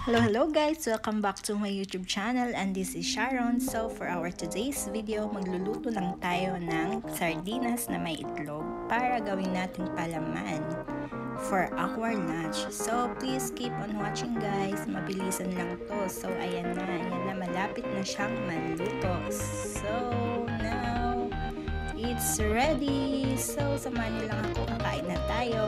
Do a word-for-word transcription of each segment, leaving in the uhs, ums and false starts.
Hello, hello guys! Welcome back to my YouTube channel and this is Sharon. So for our today's video, magluluto lang tayo ng sardinas na may itlog para gawin natin palaman for our lunch. So please keep on watching guys, mabilisan lang to. So ayan na, ayan na, malapit na siyang maluto. So now, it's ready! So samahan niyo lang ako, kakain na tayo.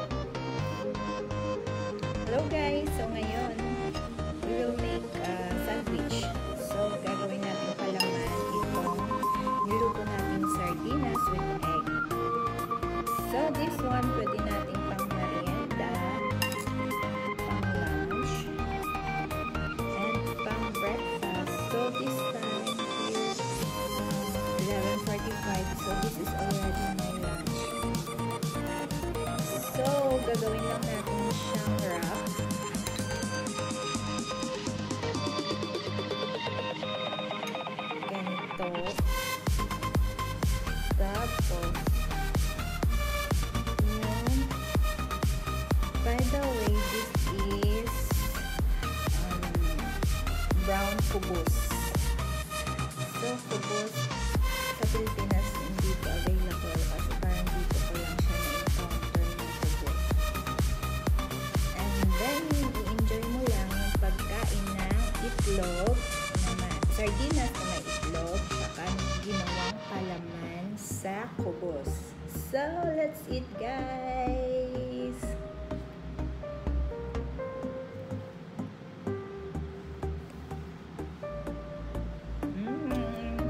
Hello guys! So ngayon, we will make a sandwich. So, gagawin natin palaman itong niluto natin sardinas with egg. So, this one pwede natin pang merienda, pang lunch, and pang breakfast. So, this time is eleven forty-five. So, this is already my lunch. So, gagawin lang natin siyang wrap. Tapos, yun. By the way, this is um, brown kubos. So, kubos sa Pilipinas hindi po available kasi parang dito ko lang siya na-encounter ng kubos. And then, i-enjoy mo lang yung pagkain ng itlog, na sardinas na may itlog, saka ginawang palaman sa kubos. So, let's eat guys! Mm.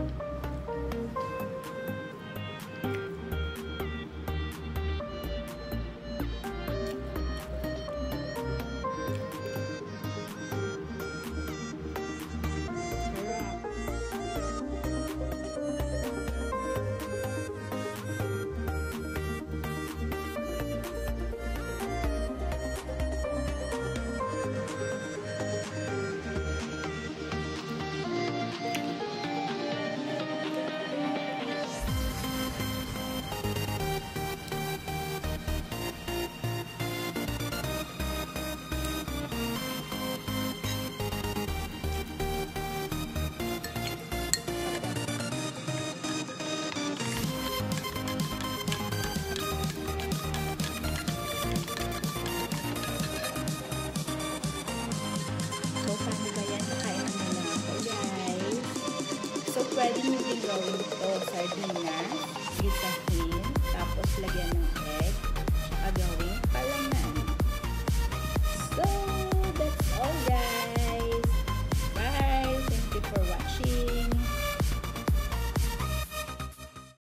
So, paano ba yan? Nakain na lang ako, guys. So, pwede nyo din gawin ito sardinas, gisahin, tapos lagyan ng egg, saka gawin palaman. So,